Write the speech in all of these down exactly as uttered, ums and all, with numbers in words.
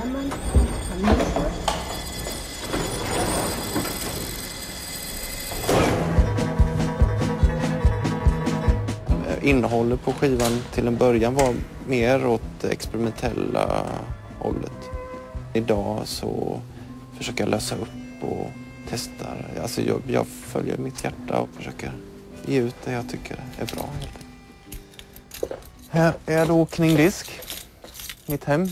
gammal familj. Innehållet på skivan till en början var mer åt experimentella hållet. Idag så försöker jag lösa upp och testar. Alltså jag, jag följer mitt hjärta och försöker ge ut det jag tycker är bra. Här är då Kning Disk, mitt hem.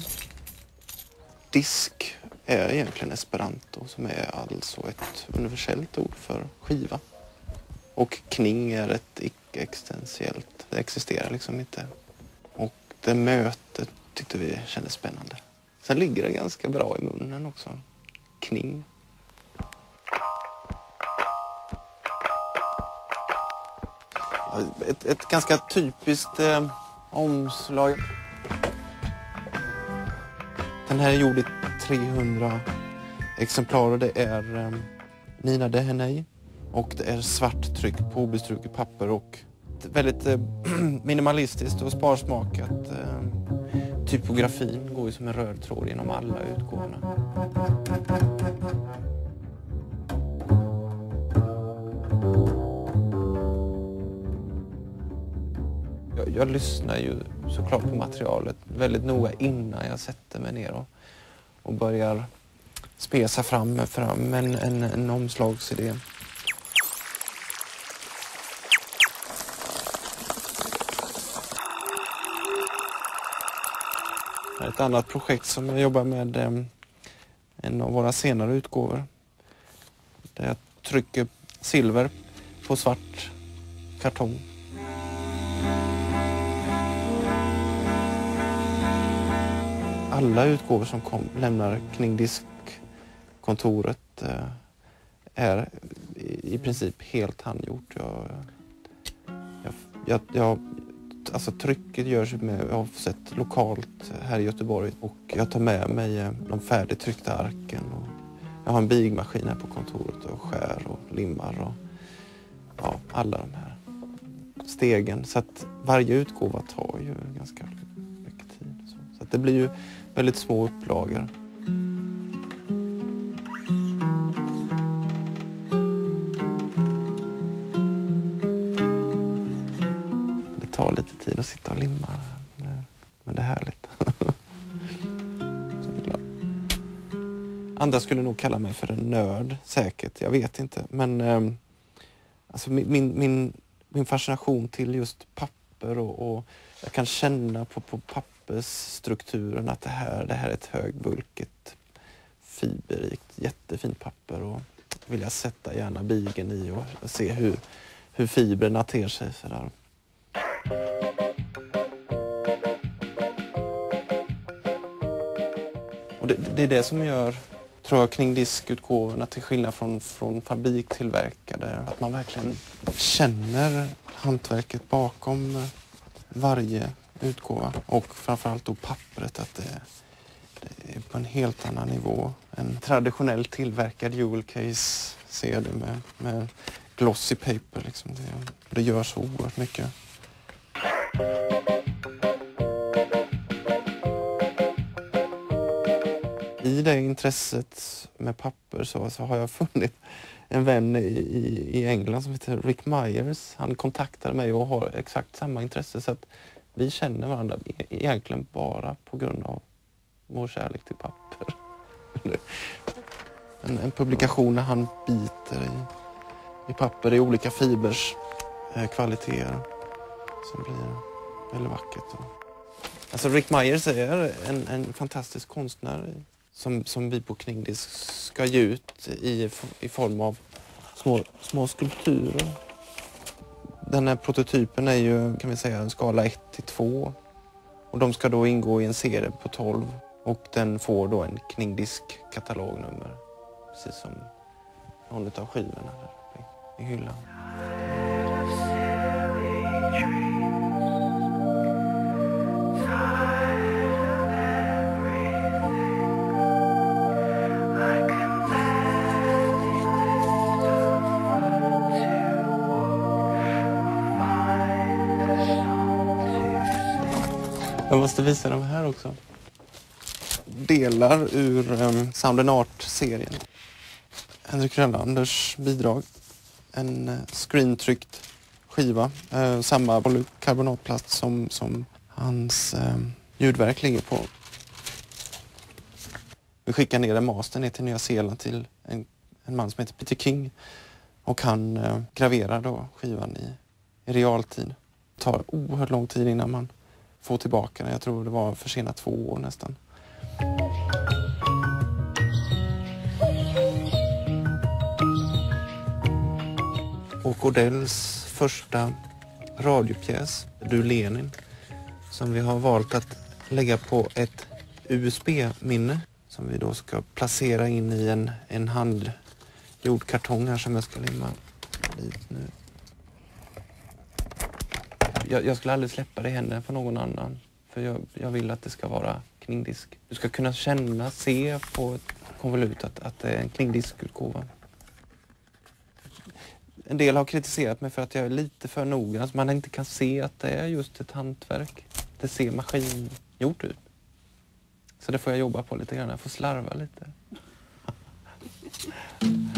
Disk är egentligen esperanto som är alltså ett universellt ord för skiva. Och kning är ett icke-existentiellt. Det existerar liksom inte. Och det mötet tyckte vi kändes spännande. Sen ligger det ganska bra i munnen också. Kning. Ett, ett ganska typiskt eh, omslag. Den här är gjord i trehundra exemplar och det är eh, Nina de Heney. Och det är svart tryck på obestruket papper och väldigt eh, minimalistiskt och sparsmakat. Eh, typografin går ju som en röd tråd genom alla utgåvorna. Jag, jag lyssnar ju såklart på materialet väldigt noga innan jag sätter mig ner och, och börjar spesa fram, fram en, en, en omslagsidé. Ett annat projekt som jag jobbar med, eh, en av våra senare utgåvor. Där jag trycker silver på svart kartong. Alla utgåvor som kom, lämnar Kning Disk-kontoret eh, är i, i princip helt handgjort. Jag, jag, jag, jag Alltså trycket görs med offset lokalt här i Göteborg och jag tar med mig de färdigtryckta arken. Och jag har en bigmaskin här på kontoret och skär och limmar och ja, alla de här stegen. Så att varje utgåva tar ju ganska mycket tid. Så, så att det blir ju väldigt små upplagor. Lite tid att sitta och limma, men det är härligt. Andra skulle nog kalla mig för en nörd, säkert, jag vet inte. Men eh, alltså min, min, min fascination till just papper och, och jag kan känna på, på pappersstrukturen att det här, det här är ett högbulkigt, fiberrikt, jättefint papper. Och vill jag sätta gärna bigen i och se hur, hur fibrerna ter sig så där. Och det, det är det som gör, tror jag, Kning Disk-utgåvorna till skillnad från, från fabriktillverkade. Att man verkligen känner hantverket bakom varje utgåva. Och framförallt då pappret, att det, det är på en helt annan nivå. En traditionellt tillverkad jewel case C D med, med glossy paper. Liksom. Det, det gör så oerhört mycket. I det intresset med papper så, så har jag funnit en vän i, i, i England som heter Rick Myers. Han kontaktade mig och har exakt samma intresse, så att vi känner varandra egentligen bara på grund av vår kärlek till papper. En, en publikation när han biter i, i papper i olika fibers eh, kvaliteter som blir väldigt vackert. Alltså Rick Myers är en, en fantastisk konstnär som, som vi på Kning Disk ska ge ut i, i form av små, små skulpturer. Den här prototypen är ju, kan vi säga, en skala ett till två. Och de ska då ingå i en serie på tolv. Och den får då en Kning Disk-katalognummer. Precis som någon av skivorna där i, i hyllan. Jag måste visa dem här också. delar ur um, Sound and Art-serien. Henrik Rönlanders bidrag. En uh, screentryckt skiva. Uh, samma polykarbonatplast som, som hans uh, ljudverk ligger på. Vi skickar ner en master ner till Nya Zeeland till en, en man som heter Peter King. Och han uh, graverar då skivan i, i realtid. Det tar oerhört lång tid innan man får tillbaka den. Jag tror det var försenat två år nästan. Och Odells första radiopjäs, Du Lenin, som vi har valt att lägga på ett U S B-minne som vi då ska placera in i en, en handgjord kartong här som jag ska limma dit nu. Jag, jag skulle aldrig släppa det i händerna på någon annan, för jag, jag vill att det ska vara kningdisk. Du ska kunna känna, se på ett konvolut att, att det är en kningdiskutgåva. En del har kritiserat mig för att jag är lite för noggrann, så man inte kan se att det är just ett hantverk. Det ser maskingjort ut. Så det får jag jobba på lite grann, jag får slarva lite.